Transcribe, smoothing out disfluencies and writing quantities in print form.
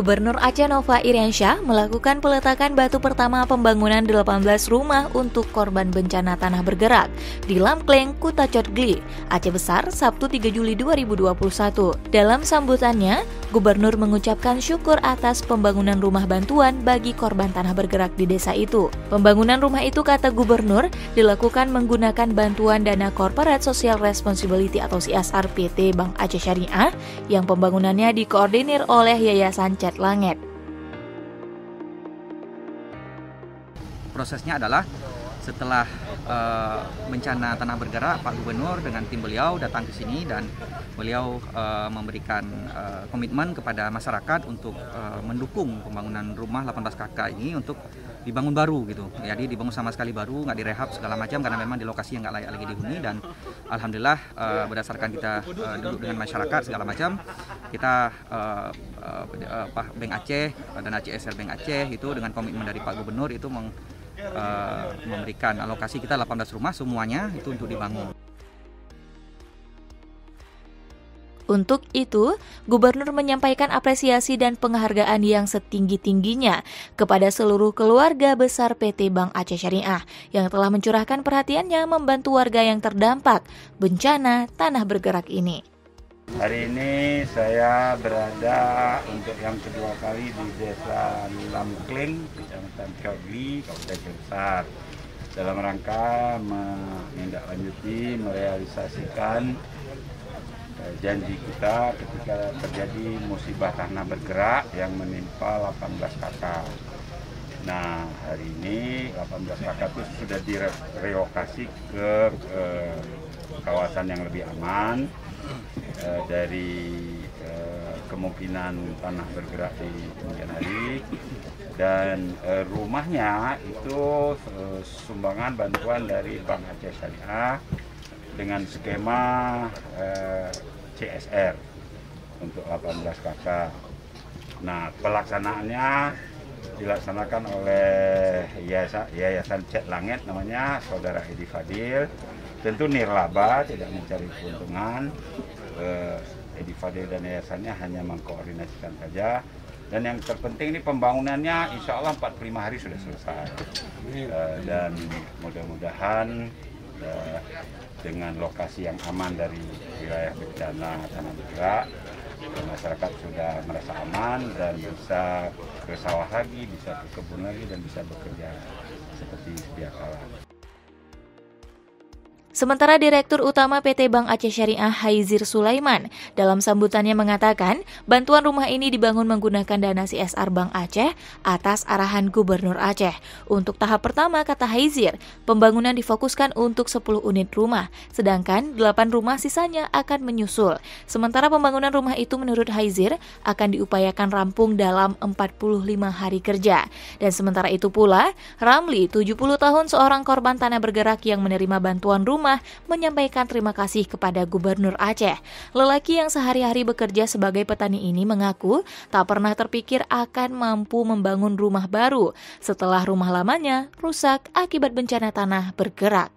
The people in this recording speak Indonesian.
Gubernur Aceh Nova Iriansyah melakukan peletakan batu pertama pembangunan 18 rumah untuk korban bencana tanah bergerak di Lamkleng, Kutacot Gli, Aceh Besar, Sabtu 3 Juli 2021. Dalam sambutannya, Gubernur mengucapkan syukur atas pembangunan rumah bantuan bagi korban tanah bergerak di desa itu. Pembangunan rumah itu, kata Gubernur, dilakukan menggunakan bantuan dana Corporate Social Responsibility atau CSR PT Bank Aceh Syariah yang pembangunannya dikoordinir oleh Yayasan Cet Langet. Prosesnya adalah setelah bencana tanah bergerak, Pak Gubernur dengan tim beliau datang ke sini dan beliau memberikan komitmen kepada masyarakat untuk mendukung pembangunan rumah 18 kakak ini untuk dibangun baru gitu. Jadi dibangun sama sekali baru, nggak direhab segala macam karena memang di lokasi yang nggak layak lagi dihuni. Dan alhamdulillah berdasarkan kita duduk dengan masyarakat segala macam, kita Bank Aceh dan ACSR Bank Aceh itu dengan komitmen dari Pak Gubernur itu memberikan alokasi kita 18 rumah semuanya itu untuk dibangun. Untuk itu, Gubernur menyampaikan apresiasi dan penghargaan yang setinggi-tingginya kepada seluruh keluarga besar PT Bank Aceh Syariah yang telah mencurahkan perhatiannya membantu warga yang terdampak bencana tanah bergerak ini. Hari ini saya berada untuk yang kedua kali di Desa Lamkleng, Kecamatan Kagli, Kabupaten Aceh Besar, dalam rangka menindaklanjuti, merealisasikan janji kita ketika terjadi musibah tanah bergerak yang menimpa 18 kakak. Nah, hari ini 18 kakak itu sudah direlokasi ke kawasan yang lebih aman dari kemungkinan tanah bergerak di kemudian hari. Dan rumahnya itu sumbangan bantuan dari Bank Aceh Syariah dengan skema CSR untuk 18 kakak. Nah, pelaksanaannya dilaksanakan oleh Yayasan Cet Langet, namanya Saudara Edi Fadil. Tentu nirlaba, tidak mencari keuntungan. Edi Fadil dan yayasannya hanya mengkoordinasikan saja. Dan yang terpenting ini pembangunannya insya Allah 45 hari sudah selesai. Dan mudah-mudahan dengan lokasi yang aman dari wilayah bencana tanah bergerak, masyarakat sudah merasa aman dan bisa ke sawah lagi, bisa ke kebun lagi, dan bisa bekerja seperti sedia kala. Sementara Direktur Utama PT Bank Aceh Syariah Haizir Sulaiman dalam sambutannya mengatakan bantuan rumah ini dibangun menggunakan dana CSR Bank Aceh atas arahan Gubernur Aceh. Untuk tahap pertama, kata Haizir, pembangunan difokuskan untuk 10 unit rumah, sedangkan 8 rumah sisanya akan menyusul. Sementara pembangunan rumah itu menurut Haizir akan diupayakan rampung dalam 45 hari kerja. Dan sementara itu pula, Ramli, 70 tahun, seorang korban tanah bergerak yang menerima bantuan rumah, menyampaikan terima kasih kepada Gubernur Aceh. Lelaki yang sehari-hari bekerja sebagai petani ini mengaku tak pernah terpikir akan mampu membangun rumah baru setelah rumah lamanya rusak akibat bencana tanah bergerak.